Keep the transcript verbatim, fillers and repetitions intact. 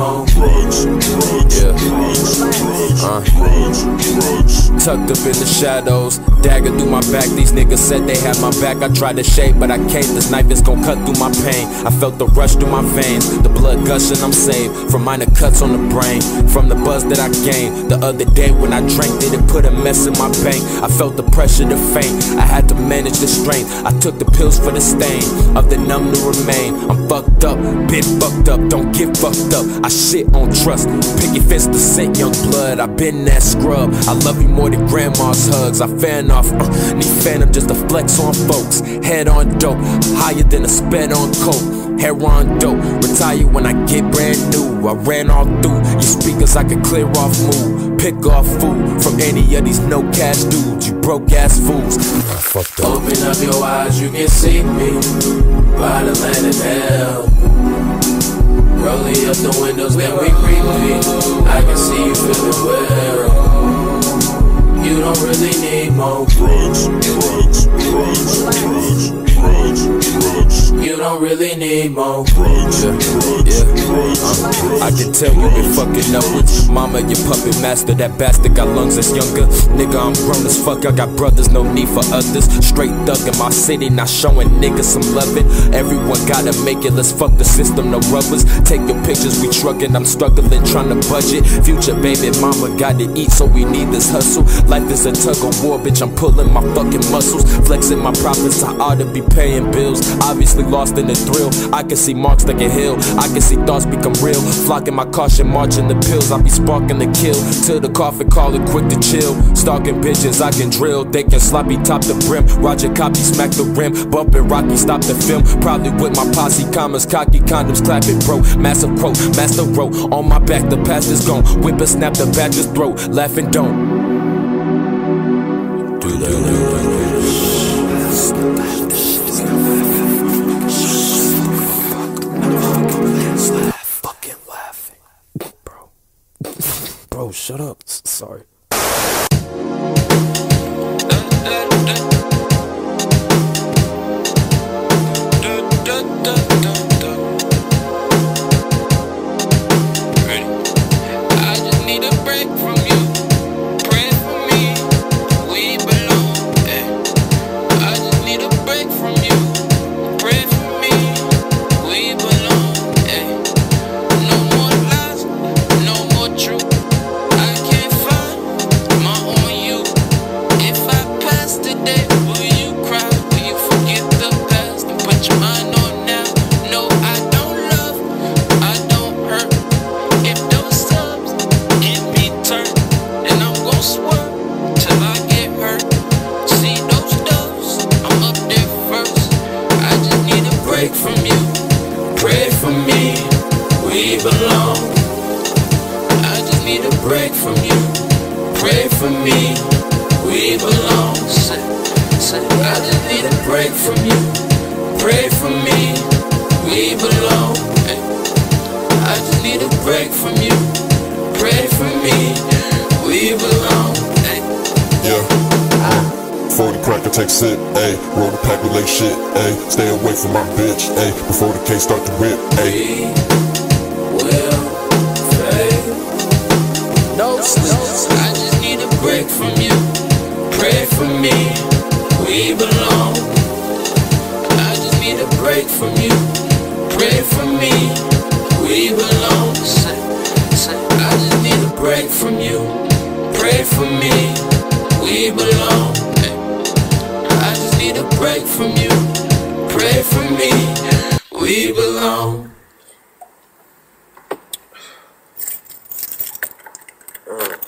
more drugs, drugs, yeah. drugs, drugs, uh. drugs, drugs. Tucked up in the shadows, dagger through my back. These niggas said they had my back. I tried to shake, but I can't. This knife is gon' cut through my pain. I felt the rush through my veins, the blood gushing. I'm saved from minor cuts on the brain, from the buzz that I gained the other day when I drank. Did it put a mess in my bank? I felt the pressure to faint. I had to manage the strength. I took the pills for the stain of the numb to remain. I'm fucked up, been fucked up. Don't get fucked up. I shit on trust. Picket fence to scent young blood. I been that scrub. I love you more than grandma's hugs. I fan off. Uh, need phantom just to flex on folks. Head on dope, higher than a sped on coke. Hair on dope, retire when I get brand new. I ran all through your speakers, I could clear off mood. Pick off food from any of these no cash dudes. You broke ass fools. I fucked up. Open up your eyes, you can see me by the land of hell. Rolling up the windows, then we creepy. I can see you feeling well. You don't really need more drugs, drugs, drugs, drugs, drugs, drugs. You don't really need more drugs, yeah, drugs, yeah. drugs, uh, I can tell you been fucking up with mama, your puppet master. That bastard got lungs that's younger. Nigga, I'm grown as fuck. I got brothers, no need for others. Straight thug in my city, not showing niggas some loving. Everyone gotta make it. Let's fuck the system, no rubbers. Take your pictures, we trucking. I'm struggling, trying to budget. Future baby mama got to eat, so we need this hustle. Life is a tug of war, bitch, I'm pulling my fucking muscles. Flexing my profits, I ought to be paying bills. Obviously lost in the thrill. I can see marks like a hill. I can see thoughts become real. Flocking my caution, marching the pills. I be sparking the kill. Till the coffin call it quick to chill. Stalking bitches, I can drill. They can sloppy top the brim. Roger copy, smack the rim. Bumping Rocky, stop the film. Probably with my posse, commas, cocky condoms, clapping bro. Massive pro, master row. On my back, the past is gone. Whip and snap the badger's throat. Laughing don't. Do that, do that, do that. Stop fucking laughing, bro. Bro, shut up. Sorry. From you, pray for me, we belong. I just need a break from you, pray for me, we belong. I just need a break from you, pray for me, we belong. I just need a break from you, pray for me, we belong. Yeah. Before the cracker take sip, ayy. Roll the pack with like shit, ayy. Stay away from my bitch, ayy. Before the case start to rip, ayy. We will fade. No sleep. I just need a break from you. Pray for me. We belong. I just need a break from you. Pray for me. We belong. I just need a break from you. Pray for me. We belong. I just need a break from you. Pray for me. We belong. Uh.